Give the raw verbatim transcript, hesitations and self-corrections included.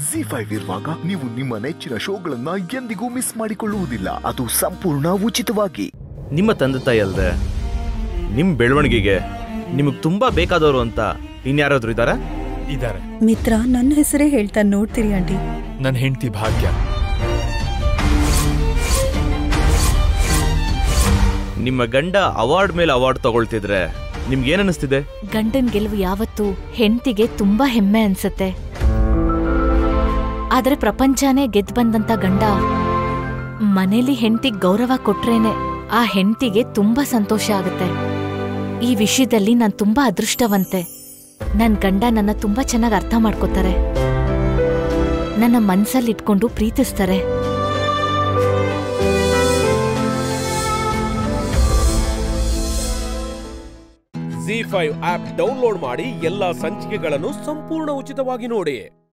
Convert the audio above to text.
G five ಇರುವಾಗ ನೀವು ನಿಮ್ಮ ನೆಚ್ಚಿನ ಶೋಗಳನ್ನ ಎಂದಿಗೂ ಮಿಸ್ ಮಾಡಿಕೊಳ್ಳುವುದಿಲ್ಲ. ಅದು ಸಂಪೂರ್ಣ ಉಚಿತವಾಗಿ. ನಿಮ್ಮ ತಂದೆ ತಾಯಿ ಅಲ್ದೆ ನಿಮ್ ಬೆಳವಣಿಗೆಗೆ ನಿಮಗ್ ತುಂಬಾ ಬೇಕಾದವರು ಅಂತ ಇನ್ಯಾರಾದ್ರೂ ಇದಾರ? ಇದಾರೆ. ಮಿತ್ರ ನನ್ನ ಹೆಸರೇ ಹೇಳ್ತಾ ನೋಡ್ತೀರಿ ಆಂಟಿ. ನನ್ನ ಹೆಂಡತಿ ಭಾಗ್ಯ. ನಿಮ್ಮ ಗಂಡ ಅವಾರ್ಡ್ ಮೇಲೆ ಅವಾರ್ಡ್ ತಗೊಳ್ತಿದ್ರೆ ನಿಮ್ಗೆ ಏನ್ ಅನಿಸ್ತಿದೆ? ಗಂಡನ್ ಗೆಲುವು ಯಾವತ್ತು ಹೆಂಡತಿಗೆ ತುಂಬಾ ಹೆಮ್ಮೆ ಅನ್ಸತ್ತೆ. ಆದ್ರೆ ಪ್ರಪಂಚನೇ ಗೆದ್ದು ಬಂದಂತ ಗಂಡ ಮನೇಲಿ ಹೆಂಡತಿಗ್ ಗೌರವ ಕೊಟ್ರೇನೆ ಆ ಹೆಂಡತಿಗೆ ತುಂಬಾ ಸಂತೋಷ ಆಗುತ್ತೆ. ಈ ವಿಷಯದಲ್ಲಿ ನಾನ್ ತುಂಬಾ ಅದೃಷ್ಟವಂತೆ. ನನ್ ಗಂಡ ನನ್ನ ತುಂಬಾ ಚೆನ್ನಾಗಿ ಅರ್ಥ ಮಾಡ್ಕೋತಾರೆ, ನನ್ನ ಮನ್ಸಲ್ಲಿ ಇಟ್ಕೊಂಡು ಪ್ರೀತಿಸ್ತಾರೆ. ಜಿ ಫೈವ್ ಆಪ್ ಡೌನ್ಲೋಡ್ ಮಾಡಿ ಎಲ್ಲಾ ಸಂಚಿಕೆಗಳನ್ನು ಸಂಪೂರ್ಣ ಉಚಿತವಾಗಿ ನೋಡಿ.